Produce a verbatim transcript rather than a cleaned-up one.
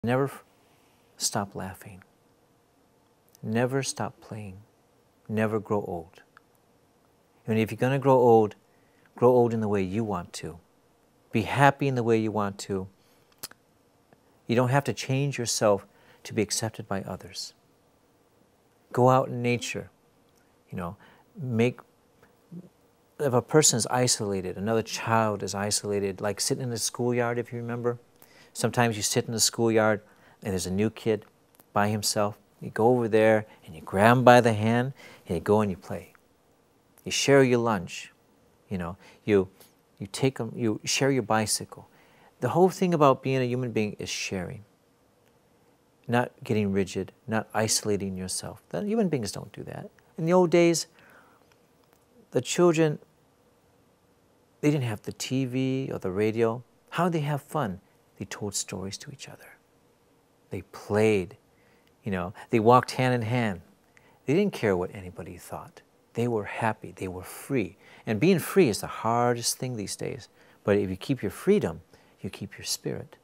Never stop laughing. Never stop playing. Never grow old. And if you're going to grow old, grow old in the way you want to. Be happy in the way you want to. You don't have to change yourself to be accepted by others. Go out in nature. You know, make, if a person is isolated, another child is isolated, like sitting in the schoolyard, if you remember. Sometimes you sit in the schoolyard and there's a new kid by himself. You go over there and you grab him by the hand and you go and you play. You share your lunch. You know, you, you take them, you share your bicycle. The whole thing about being a human being is sharing. Not getting rigid, not isolating yourself. The human beings don't do that. In the old days, the children, they didn't have the T V or the radio. How did they have fun? They told stories to each other. They played. You know, they walked hand in hand. They didn't care what anybody thought. They were happy. They were free. And being free is the hardest thing these days. But if you keep your freedom, you keep your spirit.